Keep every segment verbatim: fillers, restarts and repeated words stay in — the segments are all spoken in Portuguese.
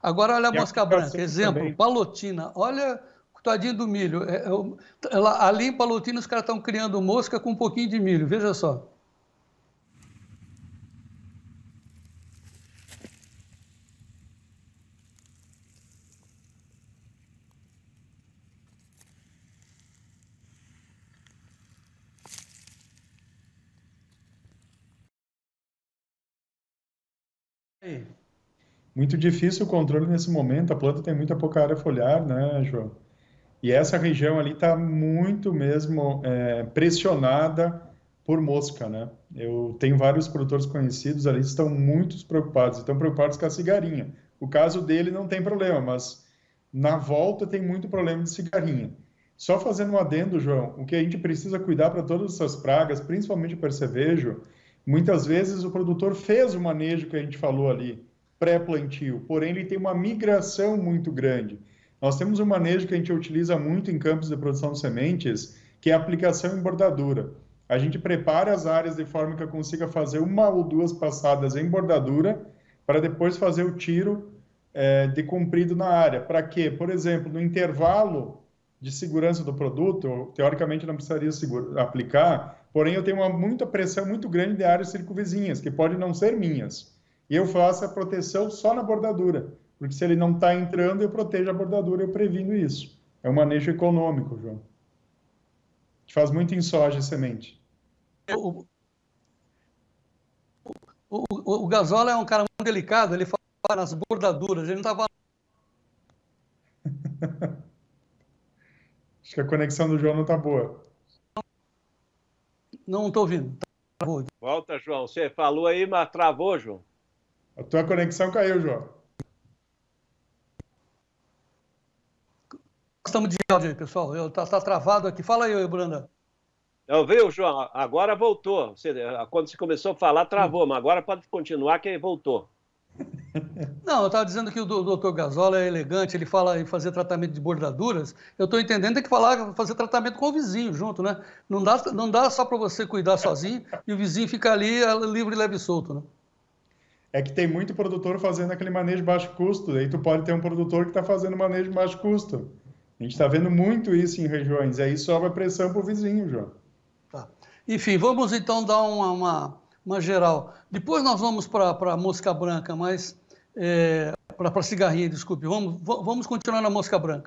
Agora, olha a E a mosca branca, aplicação exemplo, também. palotina. Olha o tadinho do milho. É, é, o- ela- ali em Palotina, os caras estão criando mosca com um pouquinho de milho, veja só. Aí. Muito difícil o controle nesse momento, a planta tem muita pouca área foliar, né, João? E essa região ali está muito mesmo é, pressionada por mosca, né? Eu tenho vários produtores conhecidos ali que estão muito preocupados, estão preocupados com a cigarrinha. O caso dele não tem problema, mas na volta tem muito problema de cigarrinha. Só fazendo um adendo, João, o que a gente precisa cuidar para todas essas pragas, principalmente o percevejo, muitas vezes o produtor fez o manejo que a gente falou ali, pré-plantio, porém ele tem uma migração muito grande. Nós temos um manejo que a gente utiliza muito em campos de produção de sementes, que é a aplicação em bordadura. A gente prepara as áreas de forma que eu consiga fazer uma ou duas passadas em bordadura, para depois fazer o tiro é, de comprido na área. Para quê? Por exemplo, no intervalo de segurança do produto, eu, teoricamente não precisaria aplicar, porém eu tenho uma muita pressão muito grande de áreas circunvizinhas, que podem não ser minhas. E eu faço a proteção só na bordadura. Porque se ele não está entrando, eu protejo a bordadura, eu previno isso. É um manejo econômico, João. A gente faz muito em soja e semente. O, o, o, o Gazola é um cara muito delicado, ele fala nas bordaduras, ele não estava... Acho que a conexão do João não está boa. Não estou ouvindo. Travou. Volta, João. Você falou aí, mas travou, João. A tua conexão caiu, João. Estamos de áudio aí, pessoal. Está tá travado aqui. Fala aí, Branda. Eu vi, João. Agora voltou. Você, quando você começou a falar, travou, mas agora pode continuar que voltou. Não, eu estava dizendo que o doutor Gazola é elegante, ele fala em fazer tratamento de bordaduras. Eu estou entendendo tem que falar, fazer tratamento com o vizinho junto, né? Não dá, não dá só para você cuidar sozinho e o vizinho ficar ali livre, leve e solto, né? É que tem muito produtor fazendo aquele manejo de baixo custo. Aí tu pode ter um produtor que está fazendo manejo de baixo custo. A gente está vendo muito isso em regiões. E aí sobe a pressão para o vizinho, João. Tá. Enfim, vamos então dar uma, uma, uma geral. Depois nós vamos para a mosca branca, mas... É, para a cigarrinha, desculpe. Vamos, vamos continuar na mosca branca.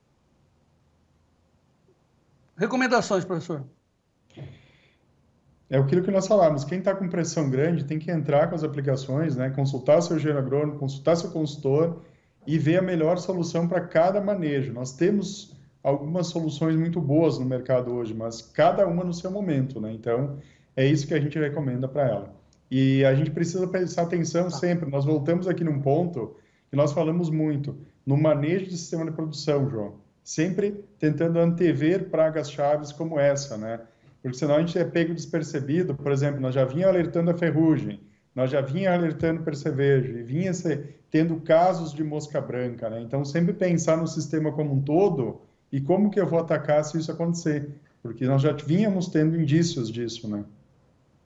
Recomendações, professor? É aquilo que nós falamos. Quem está com pressão grande tem que entrar com as aplicações, né? Consultar seu engenheiro agrônomo, consultar seu consultor e ver a melhor solução para cada manejo. Nós temos algumas soluções muito boas no mercado hoje, mas cada uma no seu momento, né? Então, é isso que a gente recomenda para ela. E a gente precisa prestar atenção sempre. Nós voltamos aqui num ponto que nós falamos muito, no manejo de sistema de produção, João. Sempre tentando antever pragas chaves como essa, né? Porque senão a gente é pego despercebido. Por exemplo, nós já vinha alertando a ferrugem, nós já vinha alertando o percevejo, e vinha se, tendo casos de mosca branca, né? Então, sempre pensar no sistema como um todo e como que eu vou atacar se isso acontecer. Porque nós já vínhamos tendo indícios disso, né?